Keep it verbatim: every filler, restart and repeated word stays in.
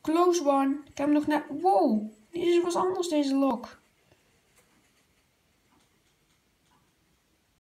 Close one. Ik heb hem nog net... Wow, deze was anders, deze lock.